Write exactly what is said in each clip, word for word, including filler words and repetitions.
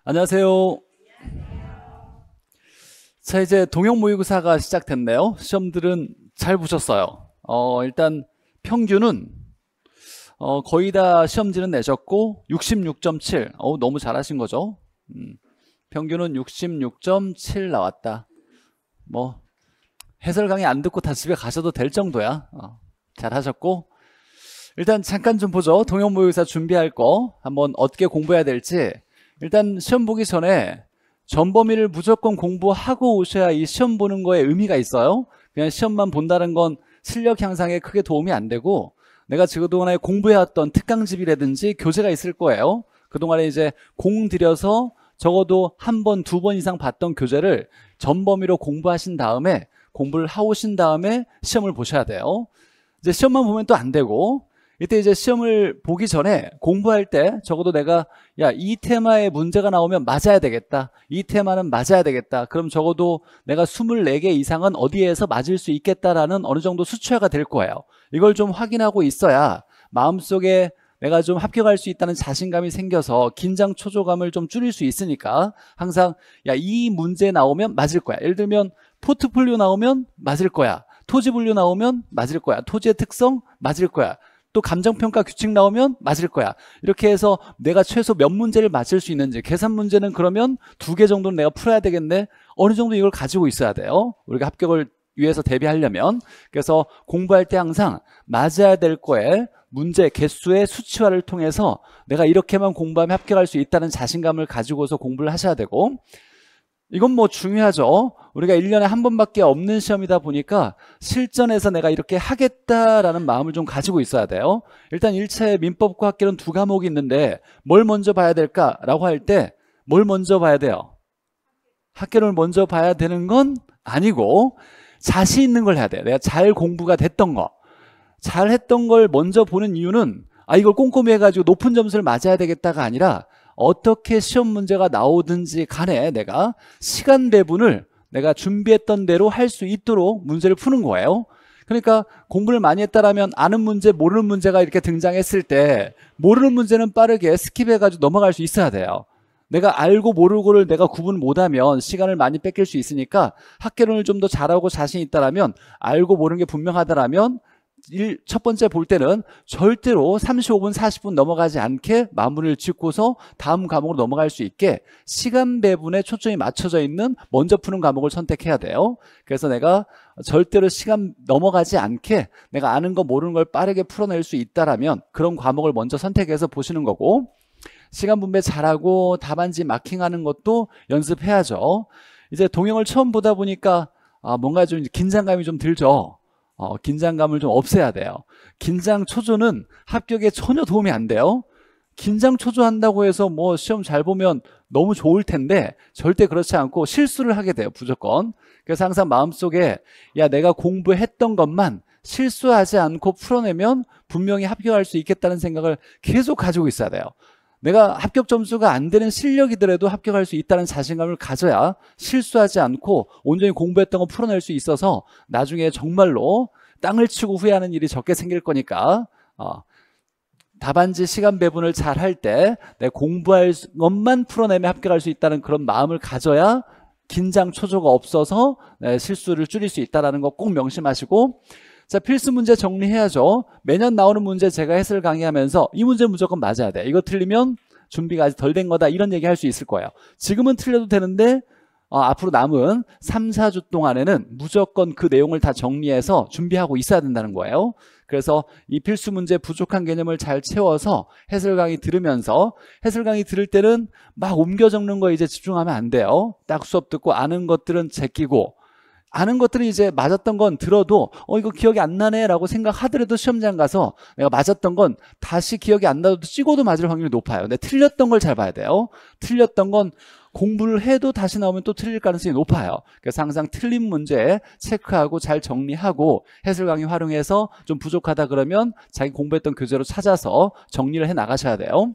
안녕하세요. 자, 이제 동형 모의고사가 시작됐네요. 시험들은 잘 보셨어요. 어, 일단 평균은 어, 거의 다 시험지는 내셨고 육십육 점 칠. 어, 너무 잘하신 거죠. 음, 평균은 육십육 점 칠 나왔다. 뭐 해설 강의 안 듣고 다 집에 가셔도 될 정도야. 어, 잘하셨고, 일단 잠깐 좀 보죠. 동형 모의고사 준비할 거 한번 어떻게 공부해야 될지. 일단 시험 보기 전에 전범위를 무조건 공부하고 오셔야 이 시험 보는 거에 의미가 있어요. 그냥 시험만 본다는 건 실력 향상에 크게 도움이 안 되고, 내가 그동안에 공부해왔던 특강집이라든지 교재가 있을 거예요. 그동안에 이제 공 들여서 적어도 한 번, 두 번 이상 봤던 교재를 전범위로 공부하신 다음에, 공부를 하오신 다음에 시험을 보셔야 돼요. 이제 시험만 보면 또 안 되고, 이때 이제 시험을 보기 전에 공부할 때 적어도 내가 야, 이 테마에 문제가 나오면 맞아야 되겠다, 이 테마는 맞아야 되겠다, 그럼 적어도 내가 이십사 개 이상은 어디에서 맞을 수 있겠다라는 어느 정도 수치화가 될 거예요. 이걸 좀 확인하고 있어야 마음속에 내가 좀 합격할 수 있다는 자신감이 생겨서 긴장 초조감을 좀 줄일 수 있으니까 항상 야, 이 문제 나오면 맞을 거야. 예를 들면 포트폴리오 나오면 맞을 거야, 토지 분류 나오면 맞을 거야, 토지의 특성 맞을 거야, 또 감정평가 규칙 나오면 맞을 거야. 이렇게 해서 내가 최소 몇 문제를 맞을 수 있는지, 계산 문제는 그러면 두 개 정도는 내가 풀어야 되겠네, 어느 정도 이걸 가지고 있어야 돼요, 우리가 합격을 위해서 대비하려면. 그래서 공부할 때 항상 맞아야 될 거에 문제 개수의 수치화를 통해서 내가 이렇게만 공부하면 합격할 수 있다는 자신감을 가지고서 공부를 하셔야 되고, 이건 뭐 중요하죠. 우리가 일 년에 한 번밖에 없는 시험이다 보니까 실전에서 내가 이렇게 하겠다라는 마음을 좀 가지고 있어야 돼요. 일단 일 차에 민법과 학계론 두 과목이 있는데 뭘 먼저 봐야 될까라고 할 때 뭘 먼저 봐야 돼요? 학계론을 먼저 봐야 되는 건 아니고 자신 있는 걸 해야 돼요. 내가 잘 공부가 됐던 거, 잘 했던 걸 먼저 보는 이유는 아, 이걸 꼼꼼히 해가지고 높은 점수를 맞아야 되겠다가 아니라 어떻게 시험 문제가 나오든지 간에 내가 시간 배분을 내가 준비했던 대로 할 수 있도록 문제를 푸는 거예요. 그러니까 공부를 많이 했다라면 아는 문제, 모르는 문제가 이렇게 등장했을 때 모르는 문제는 빠르게 스킵해가지고 넘어갈 수 있어야 돼요. 내가 알고 모르고를 내가 구분 못하면 시간을 많이 뺏길 수 있으니까 학계론을 좀 더 잘하고 자신 있다라면, 알고 모르는 게 분명하다라면 일, 첫 번째 볼 때는 절대로 삼십오 분, 사십 분 넘어가지 않게 마무리를 짓고서 다음 과목으로 넘어갈 수 있게 시간 배분에 초점이 맞춰져 있는 먼저 푸는 과목을 선택해야 돼요. 그래서 내가 절대로 시간 넘어가지 않게 내가 아는 거 모르는 걸 빠르게 풀어낼 수 있다라면 그런 과목을 먼저 선택해서 보시는 거고, 시간 분배 잘하고 답안지 마킹하는 것도 연습해야죠. 이제 동영을 처음 보다 보니까 아, 뭔가 좀 긴장감이 좀 들죠. 어, 긴장감을 좀 없애야 돼요. 긴장 초조는 합격에 전혀 도움이 안 돼요. 긴장 초조한다고 해서 뭐 시험 잘 보면 너무 좋을 텐데 절대 그렇지 않고 실수를 하게 돼요, 무조건. 그래서 항상 마음속에 야, 내가 공부했던 것만 실수하지 않고 풀어내면 분명히 합격할 수 있겠다는 생각을 계속 가지고 있어야 돼요. 내가 합격 점수가 안 되는 실력이더라도 합격할 수 있다는 자신감을 가져야 실수하지 않고 온전히 공부했던 거 풀어낼 수 있어서 나중에 정말로 땅을 치고 후회하는 일이 적게 생길 거니까 어, 답안지 시간 배분을 잘 할 때 내 공부할 것만 풀어내면 합격할 수 있다는 그런 마음을 가져야 긴장 초조가 없어서 네, 실수를 줄일 수 있다는 거 꼭 명심하시고, 자, 필수 문제 정리해야죠. 매년 나오는 문제 제가 해설 강의하면서 이 문제 무조건 맞아야 돼, 이거 틀리면 준비가 아직 덜 된 거다, 이런 얘기 할 수 있을 거예요. 지금은 틀려도 되는데 어, 앞으로 남은 삼, 사 주 동안에는 무조건 그 내용을 다 정리해서 준비하고 있어야 된다는 거예요. 그래서 이 필수 문제 부족한 개념을 잘 채워서 해설 강의 들으면서, 해설 강의 들을 때는 막 옮겨 적는 거에 이제 집중하면 안 돼요. 딱 수업 듣고 아는 것들은 제끼고, 아는 것들은 이제 맞았던 건 들어도 어 이거 기억이 안 나네 라고 생각하더라도 시험장 가서 내가 맞았던 건 다시 기억이 안 나도 찍어도 맞을 확률이 높아요. 근데 틀렸던 걸 잘 봐야 돼요. 틀렸던 건 공부를 해도 다시 나오면 또 틀릴 가능성이 높아요. 그래서 항상 틀린 문제 체크하고 잘 정리하고 해설 강의 활용해서 좀 부족하다 그러면 자기 공부했던 교재로 찾아서 정리를 해 나가셔야 돼요.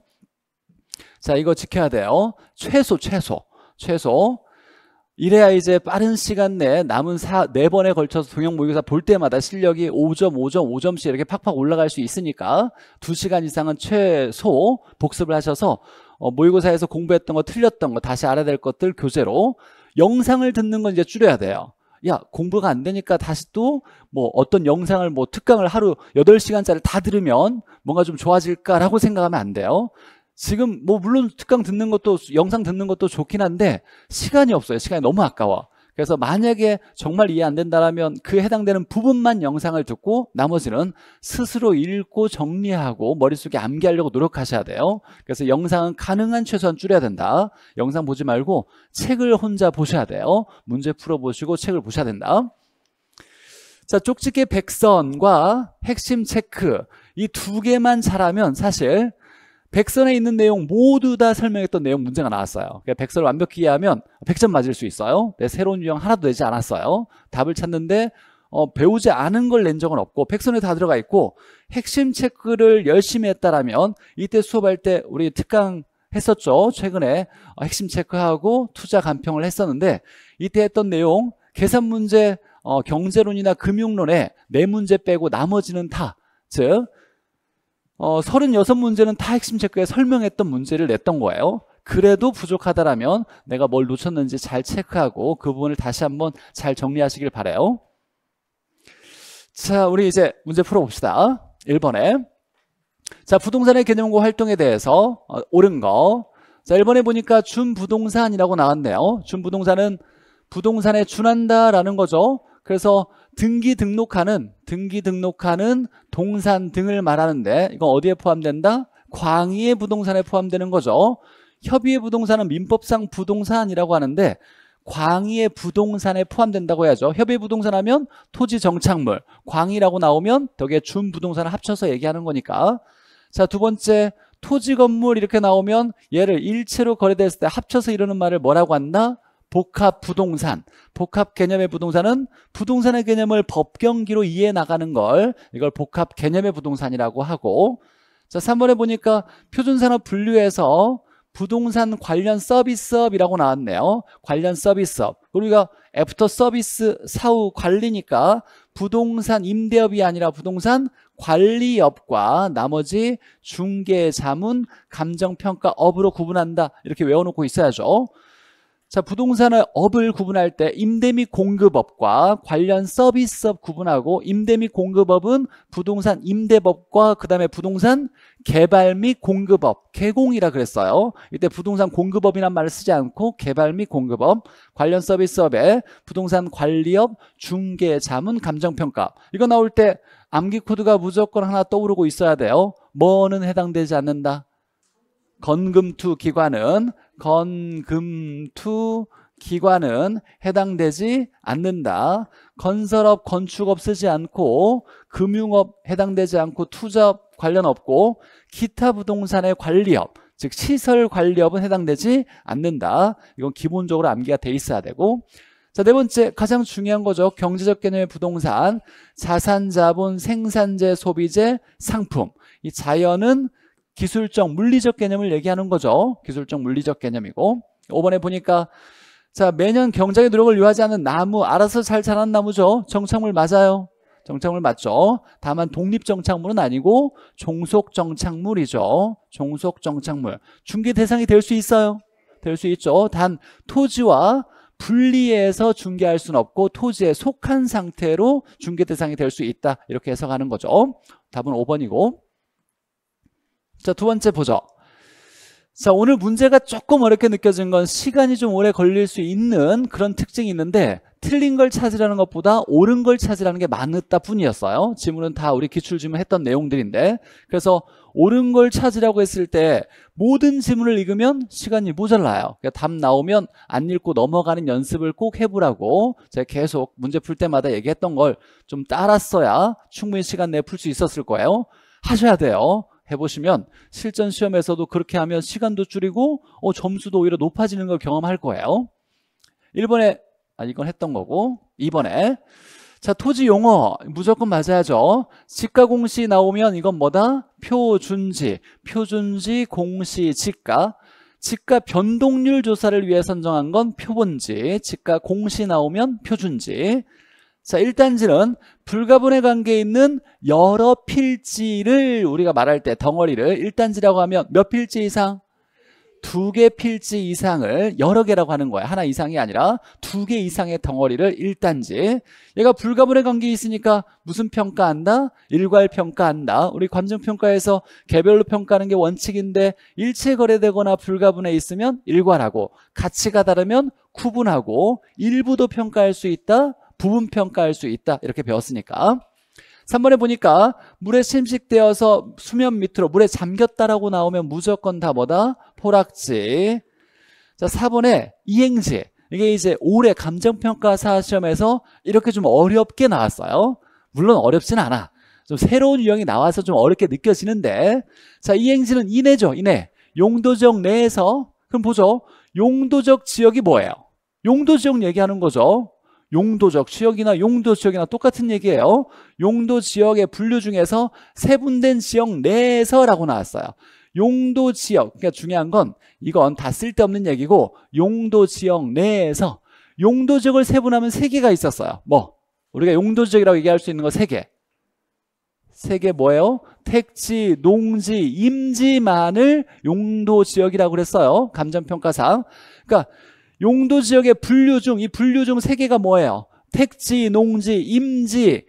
자, 이거 지켜야 돼요. 최소 최소 최소 이래야 이제 빠른 시간 내에 남은 사, 네 번에 걸쳐서 동형 모의고사 볼 때마다 실력이 오 점, 오 점, 오 점씩 이렇게 팍팍 올라갈 수 있으니까 두 시간 이상은 최소 복습을 하셔서 어, 모의고사에서 공부했던 거, 틀렸던 거, 다시 알아야 될 것들 교재로. 영상을 듣는 건 이제 줄여야 돼요. 야, 공부가 안 되니까 다시 또 뭐 어떤 영상을 뭐 특강을 하루 여덟 시간짜리 다 들으면 뭔가 좀 좋아질까라고 생각하면 안 돼요. 지금 뭐 물론 특강 듣는 것도 영상 듣는 것도 좋긴 한데 시간이 없어요. 시간이 너무 아까워. 그래서 만약에 정말 이해 안 된다라면 그 해당되는 부분만 영상을 듣고 나머지는 스스로 읽고 정리하고 머릿속에 암기하려고 노력하셔야 돼요. 그래서 영상은 가능한 최소한 줄여야 된다. 영상 보지 말고 책을 혼자 보셔야 돼요. 문제 풀어보시고 책을 보셔야 된다. 자, 쪽집게 백선과 핵심 체크 이 두 개만 잘하면 사실 백선에 있는 내용 모두 다 설명했던 내용 문제가 나왔어요. 그러니까 백선을 완벽히 이해하면 백 점 맞을 수 있어요. 네, 새로운 유형 하나도 내지 않았어요. 답을 찾는데 어, 배우지 않은 걸 낸 적은 없고 백선에 다 들어가 있고 핵심 체크를 열심히 했다라면 이때 수업할 때 우리 특강 했었죠. 최근에 어, 핵심 체크하고 투자 간평을 했었는데 이때 했던 내용 계산 문제, 어, 경제론이나 금융론에 네 문제 빼고 나머지는 다, 즉 어, 서른여섯 문제는 다 핵심 체크에 설명했던 문제를 냈던 거예요. 그래도 부족하다라면 내가 뭘 놓쳤는지 잘 체크하고 그 부분을 다시 한번 잘 정리하시길 바라요. 자, 우리 이제 문제 풀어봅시다. 일 번에 자, 부동산의 개념과 활동에 대해서 어, 옳은 거. 자, 일 번에 보니까 준부동산이라고 나왔네요. 준부동산은 부동산에 준한다라는 거죠. 그래서 등기 등록하는 등기 등록하는 동산 등을 말하는데 이건 어디에 포함된다? 광의의 부동산에 포함되는 거죠. 협의의 부동산은 민법상 부동산이라고 하는데 광의의 부동산에 포함된다고 해야죠. 협의의 부동산 하면 토지 정착물, 광의라고 나오면 덕에 준부동산을 합쳐서 얘기하는 거니까. 자, 두 번째 토지 건물 이렇게 나오면 얘를 일체로 거래됐을 때 합쳐서 이루는 말을 뭐라고 한다? 복합 부동산. 복합 개념의 부동산은 부동산의 개념을 법경기로 이해해 나가는 걸 이걸 복합 개념의 부동산이라고 하고. 자, 삼 번에 보니까 표준산업 분류에서 부동산 관련 서비스업이라고 나왔네요. 관련 서비스업. 우리가 애프터 서비스 사후 관리니까 부동산 임대업이 아니라 부동산 관리업과 나머지 중개, 자문, 감정평가업으로 구분한다. 이렇게 외워놓고 있어야죠. 자, 부동산의 업을 구분할 때 임대 및 공급업과 관련 서비스업 구분하고 임대 및 공급업은 부동산 임대법과 그 다음에 부동산 개발 및 공급업, 개공이라 그랬어요. 이때 부동산 공급업이란 말을 쓰지 않고 개발 및 공급업, 관련 서비스업에 부동산 관리업, 중개, 자문, 감정평가. 이거 나올 때 암기 코드가 무조건 하나 떠오르고 있어야 돼요. 뭐는 해당되지 않는다. 건금투 기관은 건금투 기관은 해당되지 않는다. 건설업, 건축업 쓰지 않고 금융업 해당되지 않고 투자업 관련 없고 기타 부동산의 관리업, 즉 시설 관리업은 해당되지 않는다. 이건 기본적으로 암기가 돼 있어야 되고. 자, 네 번째 가장 중요한 거죠. 경제적 개념의 부동산, 자산, 자본, 생산재, 소비재, 상품. 이 자연은 기술적, 물리적 개념을 얘기하는 거죠. 기술적, 물리적 개념이고. 오 번에 보니까 자, 매년 경작의 노력을 요하지 않는 나무, 알아서 잘 자란 나무죠. 정착물 맞아요. 정착물 맞죠. 다만 독립정착물은 아니고 종속정착물이죠. 종속정착물. 중개 대상이 될 수 있어요. 될 수 있죠. 단 토지와 분리해서 중개할 수는 없고 토지에 속한 상태로 중개 대상이 될 수 있다. 이렇게 해석하는 거죠. 답은 오 번이고. 자, 두 번째 보죠. 자, 오늘 문제가 조금 어렵게 느껴진 건 시간이 좀 오래 걸릴 수 있는 그런 특징이 있는데 틀린 걸 찾으라는 것보다 옳은 걸 찾으라는 게 많았다 뿐이었어요. 지문은 다 우리 기출지문 했던 내용들인데, 그래서 옳은 걸 찾으라고 했을 때 모든 지문을 읽으면 시간이 모자라요. 그러니까 답 나오면 안 읽고 넘어가는 연습을 꼭 해보라고 제가 계속 문제 풀 때마다 얘기했던 걸 좀 따랐어야 충분히 시간 내에 풀 수 있었을 거예요. 하셔야 돼요. 해보시면 실전 시험에서도 그렇게 하면 시간도 줄이고 어, 점수도 오히려 높아지는 걸 경험할 거예요. 일 번에 아, 이건 했던 거고. 이 번에 자, 토지 용어 무조건 맞아야죠. 지가 공시 나오면 이건 뭐다? 표준지. 표준지, 공시, 지가. 지가 변동률 조사를 위해 선정한 건 표본지. 지가 공시 나오면 표준지. 자, 일 단지는 불가분의 관계에 있는 여러 필지를 우리가 말할 때 덩어리를 일 단지라고 하면 몇 필지 이상? 두 개 필지 이상을 여러 개라고 하는 거야. 하나 이상이 아니라 두 개 이상의 덩어리를 일 단지. 얘가 불가분의 관계에 있으니까 무슨 평가한다? 일괄 평가한다. 우리 감정평가에서 개별로 평가하는 게 원칙인데 일체 거래되거나 불가분에 있으면 일괄하고, 가치가 다르면 구분하고, 일부도 평가할 수 있다, 부분 평가할 수 있다, 이렇게 배웠으니까. 삼 번에 보니까 물에 침식되어서 수면 밑으로 물에 잠겼다라고 나오면 무조건 다 뭐다? 포락지. 자, 사 번에 이행지. 이게 이제 올해 감정평가사 시험에서 이렇게 좀 어렵게 나왔어요. 물론 어렵진 않아. 좀 새로운 유형이 나와서 좀 어렵게 느껴지는데, 자, 이행지는 이내죠. 이내. 용도지역 내에서. 그럼 보죠. 용도적 지역이 뭐예요? 용도지역 얘기하는 거죠. 용도적 지역이나 용도 지역이나 똑같은 얘기예요. 용도 지역의 분류 중에서 세분된 지역 내에서라고 나왔어요. 용도 지역, 그러니까 중요한 건 이건 다 쓸데없는 얘기고, 용도 지역 내에서. 용도 지역을 세분하면 세 개가 있었어요. 뭐 우리가 용도 지역이라고 얘기할 수 있는 거 세 개. 세 개 뭐예요? 택지, 농지, 임지만을 용도 지역이라고 그랬어요. 감정평가상. 그러니까 용도 지역의 분류 중, 이 분류 중 세 개가 뭐예요? 택지, 농지, 임지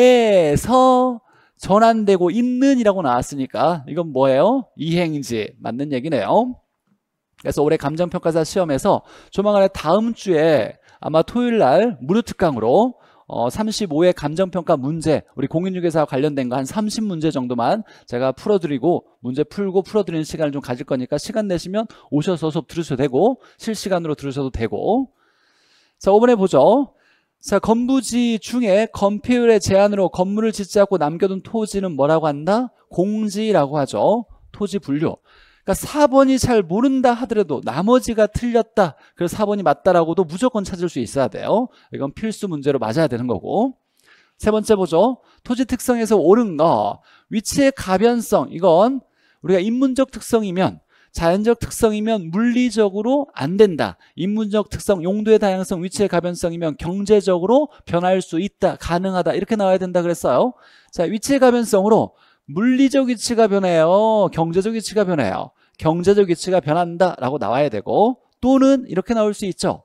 내에서 전환되고 있는 이라고 나왔으니까 이건 뭐예요? 이행지. 맞는 얘기네요. 그래서 올해 감정평가사 시험에서 조만간에 다음 주에 아마 토요일 날 무료 특강으로 어, 삼십오 회 감정평가 문제, 우리 공인중개사와 관련된 거 한 삼십 문제 정도만 제가 풀어드리고, 문제 풀고 풀어드리는 시간을 좀 가질 거니까 시간 내시면 오셔서 수업 들으셔도 되고, 실시간으로 들으셔도 되고. 자, 오 번에 보죠. 자, 건부지 중에 건폐율의 제한으로 건물을 짓지 않고 남겨둔 토지는 뭐라고 한다? 공지라고 하죠. 토지 분류. 그러니까 사 번이 잘 모른다 하더라도 나머지가 틀렸다, 그래서 사 번이 맞다라고도 무조건 찾을 수 있어야 돼요. 이건 필수 문제로 맞아야 되는 거고. 세 번째 보죠. 토지 특성에서 옳은 거. 위치의 가변성. 이건 우리가 인문적 특성이면, 자연적 특성이면 물리적으로 안 된다. 인문적 특성, 용도의 다양성, 위치의 가변성이면 경제적으로 변할 수 있다, 가능하다, 이렇게 나와야 된다 그랬어요. 자, 위치의 가변성으로 물리적 위치가 변해요, 경제적 위치가 변해요? 경제적 위치가 변한다라고 나와야 되고, 또는 이렇게 나올 수 있죠.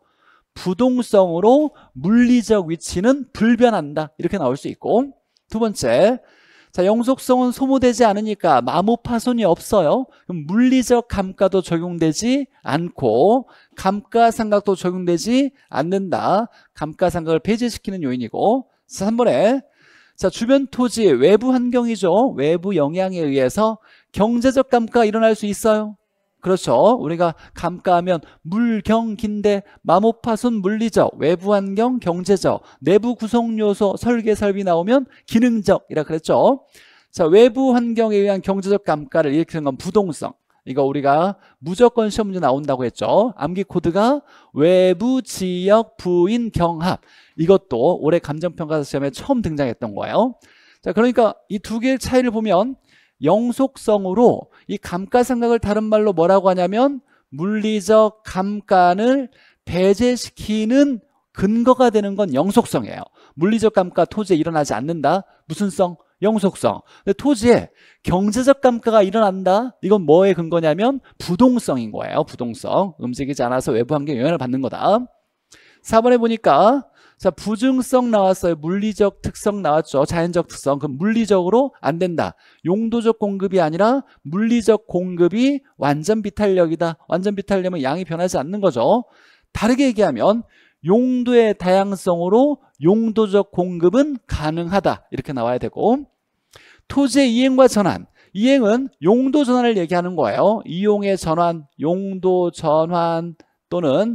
부동성으로 물리적 위치는 불변한다, 이렇게 나올 수 있고. 두 번째, 자, 영속성은 소모되지 않으니까 마모 파손이 없어요. 그럼 물리적 감가도 적용되지 않고 감가상각도 적용되지 않는다. 감가상각을 배제시키는 요인이고. 삼 번에 자, 주변 토지 외부 환경이죠. 외부 영향에 의해서 경제적 감가가 일어날 수 있어요. 그렇죠. 우리가 감가하면 물경긴데 마모파손 물리적, 외부 환경 경제적, 내부 구성 요소 설계 설비 나오면 기능적이라 그랬죠. 자, 외부 환경에 의한 경제적 감가를 일으키는 건 부동성. 이거 우리가 무조건 시험 문제 나온다고 했죠. 암기 코드가 외부 지역 부인 경합. 이것도 올해 감정평가 시험에 처음 등장했던 거예요. 자, 그러니까 이 두 개의 차이를 보면 영속성으로 이 감가상각을 다른 말로 뭐라고 하냐면 물리적 감가를 배제시키는 근거가 되는 건 영속성이에요. 물리적 감가 토지에 일어나지 않는다. 무슨 성? 영속성. 근데 토지에 경제적 감가가 일어난다. 이건 뭐의 근거냐면 부동성인 거예요. 부동성. 움직이지 않아서 외부 환경 영향을 받는 거다. 사 번에 보니까 자, 부증성 나왔어요. 물리적 특성 나왔죠. 자연적 특성. 그럼 물리적으로 안 된다. 용도적 공급이 아니라 물리적 공급이 완전 비탄력이다. 완전 비탄력은 양이 변하지 않는 거죠. 다르게 얘기하면 용도의 다양성으로 용도적 공급은 가능하다. 이렇게 나와야 되고, 토지의 이행과 전환. 이행은 용도 전환을 얘기하는 거예요. 이용의 전환, 용도 전환 또는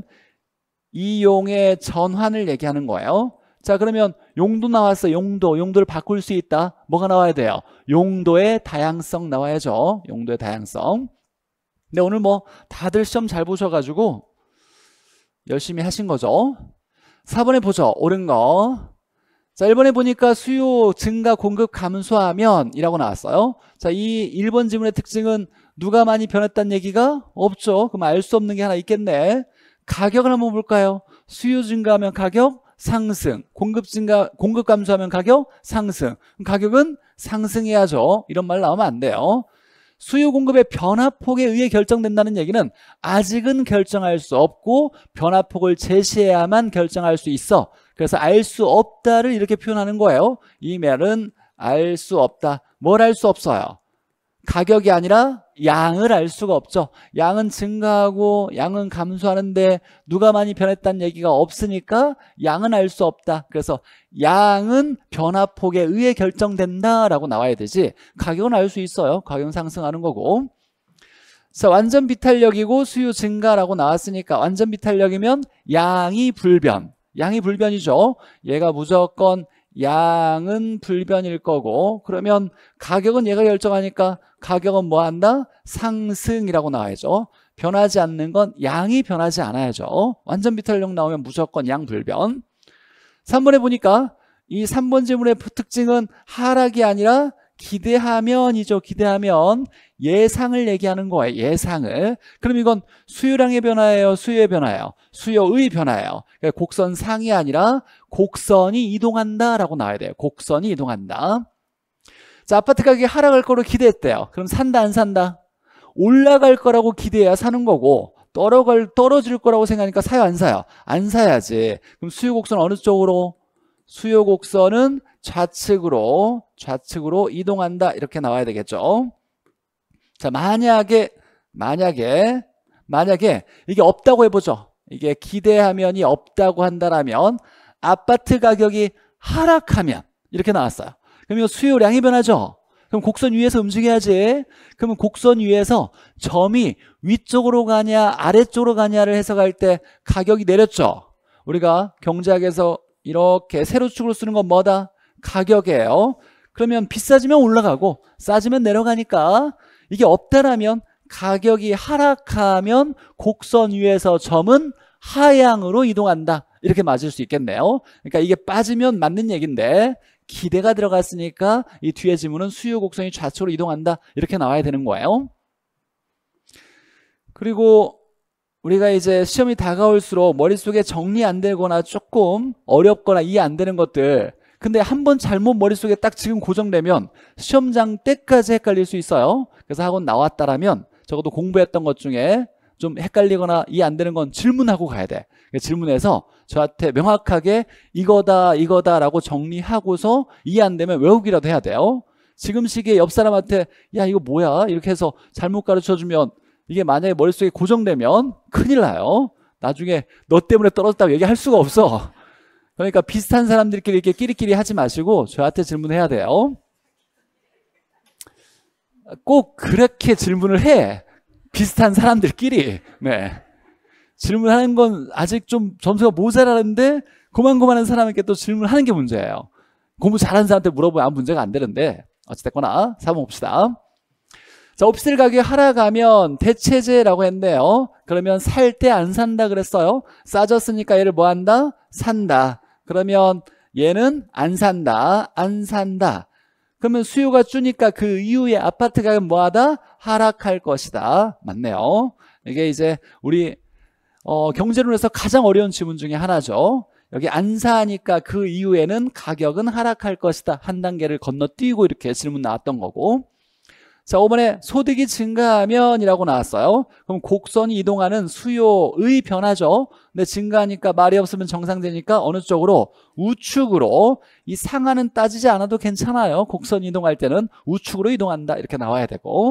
이용의 전환을 얘기하는 거예요. 자, 그러면 용도 나왔어. 용도, 용도를 바꿀 수 있다. 뭐가 나와야 돼요? 용도의 다양성 나와야죠. 용도의 다양성. 근데 오늘 뭐 다들 시험 잘 보셔가지고 열심히 하신 거죠. 사 번에 보죠. 옳은 거. 자, 일 번에 보니까 수요 증가 공급 감소하면 이라고 나왔어요. 자, 이 일 번 지문의 특징은 누가 많이 변했다는 얘기가 없죠. 그럼 알 수 없는 게 하나 있겠네. 가격을 한번 볼까요? 수요 증가하면 가격 상승, 공급 증가, 공급 감소하면 가격 상승. 가격은 상승해야죠. 이런 말 나오면 안 돼요. 수요 공급의 변화폭에 의해 결정된다는 얘기는 아직은 결정할 수 없고 변화폭을 제시해야만 결정할 수 있어. 그래서 알 수 없다를 이렇게 표현하는 거예요. 이 말은 알 수 없다. 뭘 알 수 없어요? 가격이 아니라 양을 알 수가 없죠. 양은 증가하고 양은 감소하는데 누가 많이 변했다는 얘기가 없으니까 양은 알 수 없다. 그래서 양은 변화폭에 의해 결정된다라고 나와야 되지 가격은 알 수 있어요. 가격은 상승하는 거고. 자, 완전 비탄력이고 수요 증가라고 나왔으니까 완전 비탄력이면 양이 불변. 양이 불변이죠. 얘가 무조건 양은 불변일 거고 그러면 가격은 얘가 결정하니까 가격은 뭐 한다? 상승이라고 나와야죠. 변하지 않는 건 양이 변하지 않아야죠. 완전 비탄력 나오면 무조건 양 불변. 삼 번에 보니까 이 삼 번 질문의 특징은 하락이 아니라 기대하면이죠. 기대하면 예상을 얘기하는 거예요. 예상을. 그럼 이건 수요량의 변화예요? 수요의 변화예요? 수요의 변화예요. 그러니까 곡선상이 아니라 곡선이 이동한다라고 나와야 돼요. 곡선이 이동한다. 자, 아파트 가격이 하락할 거로 기대했대요. 그럼 산다 안 산다? 올라갈 거라고 기대해야 사는 거고 떨어갈, 떨어질 거라고 생각하니까 사요 안 사요? 안 사야지. 그럼 수요 곡선 어느 쪽으로? 수요 곡선은 좌측으로 좌측으로 이동한다 이렇게 나와야 되겠죠. 자, 만약에 만약에 만약에 이게 없다고 해보죠. 이게 기대하면이 없다고 한다라면 아파트 가격이 하락하면 이렇게 나왔어요. 그럼 이거 수요량이 변하죠. 그럼 곡선 위에서 움직여야지. 그러면 곡선 위에서 점이 위쪽으로 가냐 아래쪽으로 가냐를 해석할 때 가격이 내렸죠. 우리가 경제학에서 이렇게 세로축으로 쓰는 건 뭐다? 가격이에요. 그러면 비싸지면 올라가고 싸지면 내려가니까 이게 없다라면 가격이 하락하면 곡선 위에서 점은 하향으로 이동한다. 이렇게 맞을 수 있겠네요. 그러니까 이게 빠지면 맞는 얘기인데 기대가 들어갔으니까 이 뒤에 지문은 수요 곡선이 좌측으로 이동한다. 이렇게 나와야 되는 거예요. 그리고 우리가 이제 시험이 다가올수록 머릿속에 정리 안 되거나 조금 어렵거나 이해 안 되는 것들 근데 한번 잘못 머릿속에 딱 지금 고정되면 시험장 때까지 헷갈릴 수 있어요. 그래서 학원 나왔다라면 적어도 공부했던 것 중에 좀 헷갈리거나 이해 안 되는 건 질문하고 가야 돼. 질문해서 저한테 명확하게 이거다 이거다 라고 정리하고서 이해 안 되면 외우기라도 해야 돼요. 지금 시기에 옆 사람한테 야 이거 뭐야 이렇게 해서 잘못 가르쳐주면 이게 만약에 머릿속에 고정되면 큰일 나요. 나중에 너 때문에 떨어졌다고 얘기할 수가 없어. 그러니까 비슷한 사람들끼리 이렇게 끼리끼리 하지 마시고 저한테 질문해야 돼요. 꼭 그렇게 질문을 해. 비슷한 사람들끼리. 네. 질문하는 건 아직 좀 점수가 모자라는데 고만고만한 사람에게 또 질문하는 게 문제예요. 공부 잘하는 사람한테 물어보면 아무 문제가 안 되는데 어찌됐거나 사 번 봅시다. 자, 오피스텔 가격이 하락하면 대체제라고 했네요. 그러면 살 때 안 산다 그랬어요. 싸졌으니까 얘를 뭐 한다? 산다. 그러면 얘는 안 산다. 안 산다. 그러면 수요가 주니까 그 이후에 아파트 가격은 뭐하다? 하락할 것이다. 맞네요. 이게 이제 우리 어, 경제론에서 가장 어려운 지문 중에 하나죠. 여기 안 사니까 그 이후에는 가격은 하락할 것이다. 한 단계를 건너뛰고 이렇게 질문 나왔던 거고. 자, 오 번에 소득이 증가하면 이라고 나왔어요. 그럼 곡선이 이동하는 수요의 변화죠. 근데 증가하니까 말이 없으면 정상되니까 어느 쪽으로? 우측으로. 이 상하는 따지지 않아도 괜찮아요. 곡선 이동할 때는 우측으로 이동한다. 이렇게 나와야 되고.